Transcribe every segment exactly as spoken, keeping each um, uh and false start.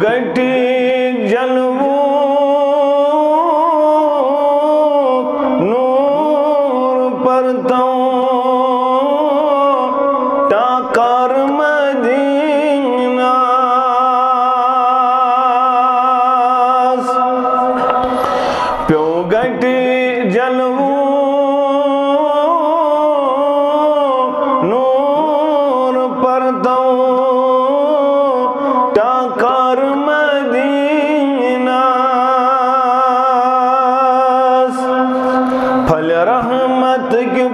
गटी जलवू नूर परतों टाकर मदीना प्यो गटी जलवू नूर परतों टाकर मदीना फल रहमत के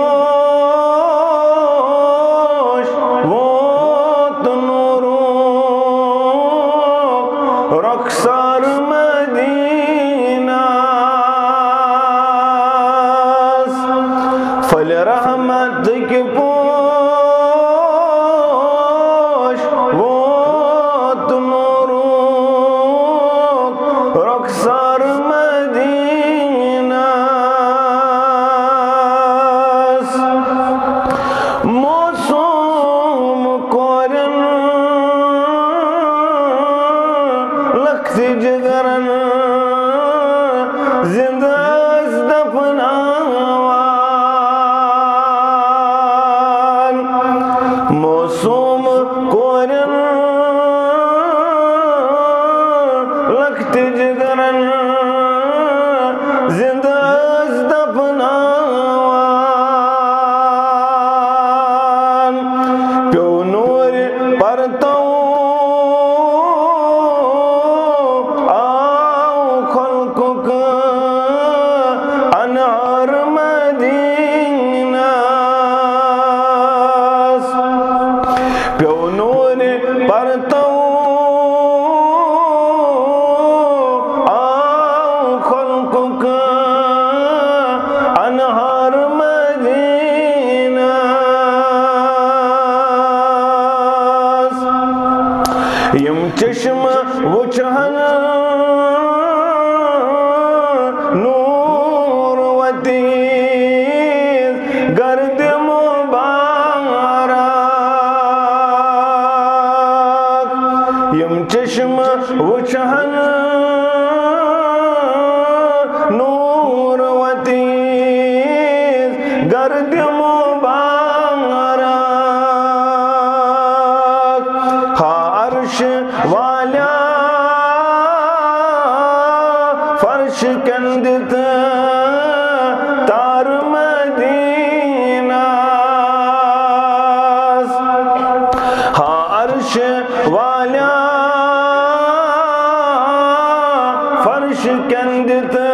पोश वो तो नूरों रखसार मदीना फल रहमत के पोश वो तो नूरों रखसार मदीना मौसम कोरन लखती जगरन जिंदा दफनावान मौसम कोरन लखती जगरन जिंदा दफनावान प्यो नूर परतों आओ खल्कुक अनहार मदीना प्यो नूर परतों आओ खल्कुक अनहार मदीना यम चश्म वुचहन नूरवती गर्द मुबारक यम चश्म वुचहन नूरवती गर्द मुबारक हा अर्श वाला फर्श कंदित तार मदीना हा अर्श वाला फर्श कंदित